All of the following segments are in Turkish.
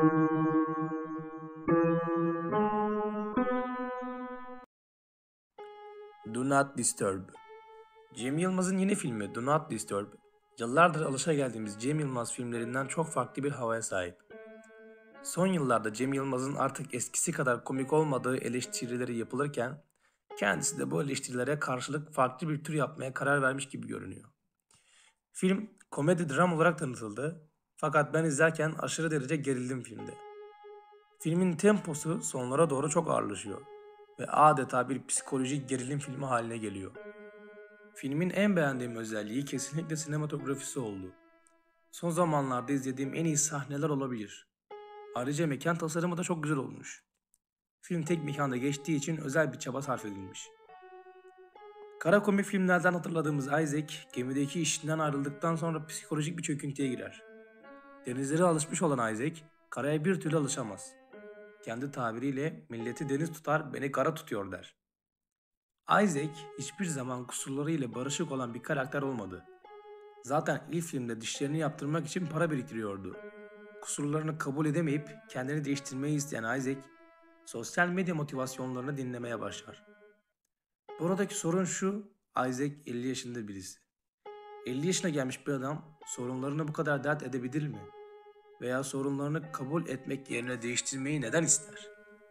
Do Not Disturb. Cem Yılmaz'ın yeni filmi Do Not Disturb, yıllardır alışageldiğimiz Cem Yılmaz filmlerinden çok farklı bir havaya sahip. Son yıllarda Cem Yılmaz'ın artık eskisi kadar komik olmadığı eleştirileri yapılırken, kendisi de bu eleştirilere karşılık farklı bir tür yapmaya karar vermiş gibi görünüyor. Film komedi dram olarak tanıtıldı, fakat ben izlerken aşırı derece gerildim filmde. Filmin temposu sonlara doğru çok ağırlaşıyor ve adeta bir psikolojik gerilim filmi haline geliyor. Filmin en beğendiğim özelliği kesinlikle sinematografisi oldu. Son zamanlarda izlediğim en iyi sahneler olabilir. Ayrıca mekan tasarımı da çok güzel olmuş. Film tek mekanda geçtiği için özel bir çaba sarf edilmiş. Kara komik filmlerden hatırladığımız Isaac, gemideki işinden ayrıldıktan sonra psikolojik bir çöküntüye girer. Denizlere alışmış olan Isaac, karaya bir türlü alışamaz. Kendi tabiriyle milleti deniz tutar, beni kara tutuyor der. Isaac hiçbir zaman kusurlarıyla barışık olan bir karakter olmadı. Zaten ilk filmde dişlerini yaptırmak için para biriktiriyordu. Kusurlarını kabul edemeyip kendini değiştirmeyi isteyen Isaac, sosyal medya motivasyonlarını dinlemeye başlar. Buradaki sorun şu, Isaac 50 yaşında birisi. 50 yaşına gelmiş bir adam sorunlarını bu kadar dert edebilir mi? Veya sorunlarını kabul etmek yerine değiştirmeyi neden ister?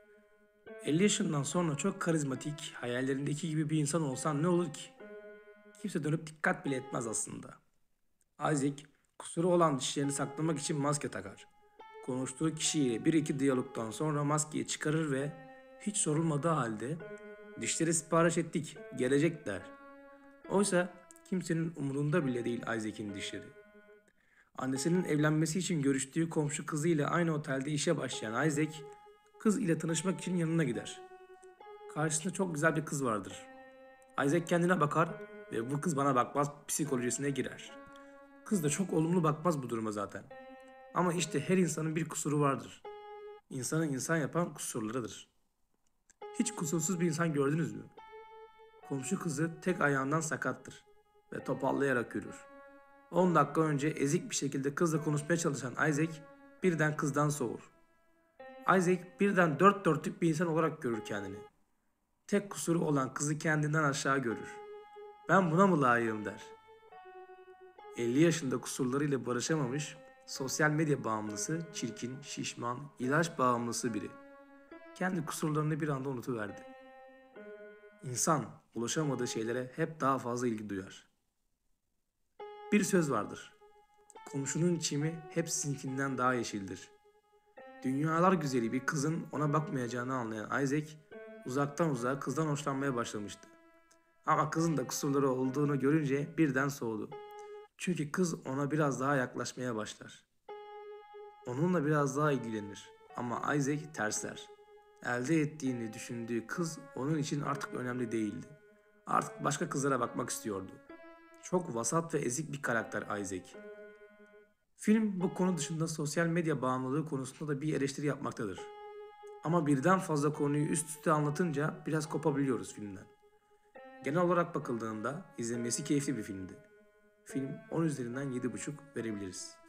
50 yaşından sonra çok karizmatik, hayallerindeki gibi bir insan olsan ne olur ki? Kimse dönüp dikkat bile etmez aslında. Isaac, kusuru olan dişlerini saklamak için maske takar. Konuştuğu kişiyle bir iki diyalogdan sonra maskeyi çıkarır ve hiç sorulmadığı halde dişleri sipariş ettik, gelecek der. Oysa kimsenin umurunda bile değil Isaac'in dişleri. Annesinin evlenmesi için görüştüğü komşu kızıyla aynı otelde işe başlayan Isaac, kız ile tanışmak için yanına gider. Karşısında çok güzel bir kız vardır. Isaac kendine bakar ve bu kız bana bakmaz psikolojisine girer. Kız da çok olumlu bakmaz bu duruma zaten. Ama işte her insanın bir kusuru vardır. İnsanı insan yapan kusurlarıdır. Hiç kusursuz bir insan gördünüz mü? Komşu kızı tek ayağından sakattır ve topallayarak yürür. 10 dakika önce ezik bir şekilde kızla konuşmaya çalışan Isaac birden kızdan soğur. Isaac birden dört dörtlük bir insan olarak görür kendini. Tek kusuru olan kızı kendinden aşağı görür. Ben buna mı layığım der. 50 yaşında kusurlarıyla barışamamış, sosyal medya bağımlısı, çirkin, şişman, ilaç bağımlısı biri. Kendi kusurlarını bir anda unutuverdi. İnsan ulaşamadığı şeylere hep daha fazla ilgi duyar. Bir söz vardır. Komşunun çimi hep sizinkinden daha yeşildir. Dünyalar güzeli bir kızın ona bakmayacağını anlayan Isaac, uzaktan uzağa kızdan hoşlanmaya başlamıştı. Ama kızın da kusurları olduğunu görünce birden soğudu. Çünkü kız ona biraz daha yaklaşmaya başlar. Onunla biraz daha ilgilenir. Ama Isaac tersler. Elde ettiğini düşündüğü kız onun için artık önemli değildi. Artık başka kızlara bakmak istiyordu. Çok vasat ve ezik bir karakter Isaac. Film bu konu dışında sosyal medya bağımlılığı konusunda da bir eleştiri yapmaktadır. Ama birden fazla konuyu üst üste anlatınca biraz kopabiliyoruz filmden. Genel olarak bakıldığında izlemesi keyifli bir filmdi. Film 10 üzerinden 7,5 verebiliriz.